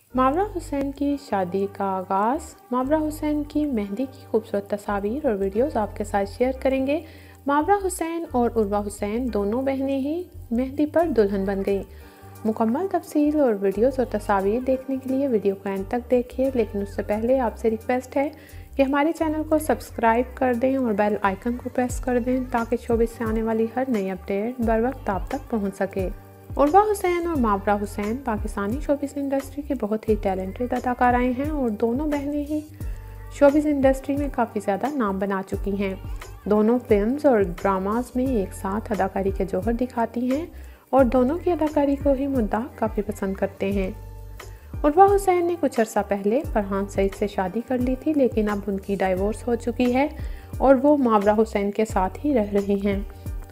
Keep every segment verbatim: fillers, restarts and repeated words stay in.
मावरा हुसैन की शादी का आगाज़। मावरा हुसैन की मेहंदी की खूबसूरत तस्वीर और वीडियोस आपके साथ शेयर करेंगे। मावरा हुसैन और उर्वा हुसैन दोनों बहनें ही मेहंदी पर दुल्हन बन गईं। मुकम्मल तफसील और वीडियोस और तस्वीर देखने के लिए वीडियो को एंड तक देखिए, लेकिन उससे पहले आपसे रिक्वेस्ट है कि हमारे चैनल को सब्सक्राइब कर दें और बेल आइकन को प्रेस कर दें ताकि शोबिस से आने वाली हर नई अपडेट बर वक्त आप तक पहुँच सके। उर्वा हुसैन और मावरा हुसैन पाकिस्तानी शोबिस इंडस्ट्री की बहुत ही टैलेंटेड अदाकाराएँ हैं और दोनों बहनें ही शोबिस इंडस्ट्री में काफ़ी ज़्यादा नाम बना चुकी हैं। दोनों फिल्म्स और ड्रामास में एक साथ अदाकारी के जौहर दिखाती हैं और दोनों की अदाकारी को ही मुद्दा काफ़ी पसंद करते हैं। उर्वा हुसैन ने कुछ अर्सा पहले फरहान सईद से शादी कर ली थी, लेकिन अब उनकी डाइवोर्स हो चुकी है और वो मावरा हुसैन के साथ ही रह रही हैं।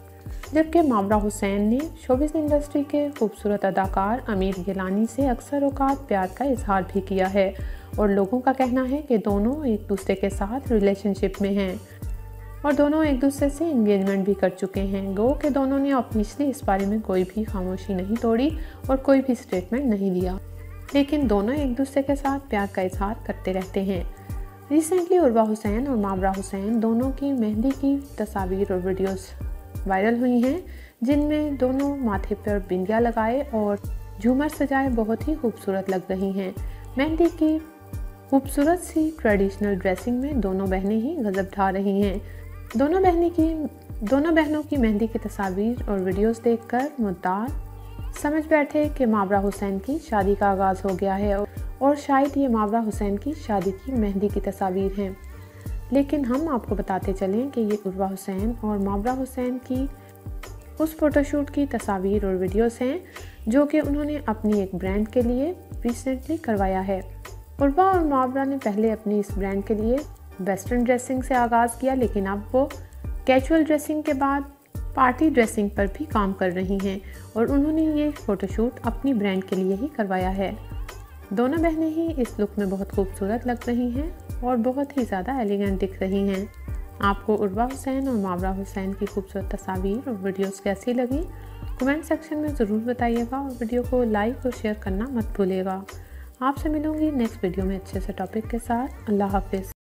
जबकि मावरा हुसैन ने शोबिस इंडस्ट्री के खूबसूरत अदाकार आमिर गिलानी से अक्सर औकात प्यार का इजहार भी किया है और लोगों का कहना है कि दोनों एक दूसरे के साथ रिलेशनशिप में हैं और दोनों एक दूसरे से एंगेजमेंट भी कर चुके हैं। गो के दोनों ने ऑफिशियली इस बारे में कोई भी खामोशी नहीं तोड़ी और कोई भी स्टेटमेंट नहीं दिया, लेकिन दोनों एक दूसरे के साथ प्यार का इजहार करते रहते हैं। रिसेंटली उर्वा हुसैन और मावरा हुसैन दोनों की मेहंदी की तस्वीर और वीडियोस वायरल हुई हैं, जिनमें दोनों माथे पर बिंदिया लगाए और झूमर सजाए बहुत ही खूबसूरत लग रही हैं। मेहंदी की खूबसूरत सी ट्रेडिशनल ड्रेसिंग में दोनों बहनें ही गजब ढा रही हैं। दोनों बहनें की दोनों बहनों की मेहंदी की तस्वीर और वीडियोस देखकर मुद्दात समझ बैठे कि मावरा हुसैन की शादी का आगाज़ हो गया है और शायद ये मावरा हुसैन की शादी की मेहंदी की तस्वीर हैं। लेकिन हम आपको बताते चलें कि ये उर्वा हुसैन और मावरा हुसैन की उस फोटोशूट की तस्वीर और वीडियोस हैं जो कि उन्होंने अपनी एक ब्रांड के लिए रिसेंटली करवाया है। उर्वा और मावरा ने पहले अपनी इस ब्रांड के लिए वेस्टर्न ड्रेसिंग से आगाज़ किया, लेकिन अब वो कैजुअल ड्रेसिंग के बाद पार्टी ड्रेसिंग पर भी काम कर रही हैं और उन्होंने ये फ़ोटोशूट अपनी ब्रांड के लिए ही करवाया है। दोनों बहनें ही इस लुक में बहुत खूबसूरत लग रही हैं और बहुत ही ज़्यादा एलिगेंट दिख रही हैं। आपको उर्वा हुसैन और मावरा हुसैन की खूबसूरत तस्वीर और वीडियोस कैसी लगी कमेंट सेक्शन में ज़रूर बताइएगा और वीडियो को लाइक और शेयर करना मत भूलिएगा। आपसे मिलूंगी नेक्स्ट वीडियो में अच्छे से टॉपिक के साथ। अल्लाह हाफिज़।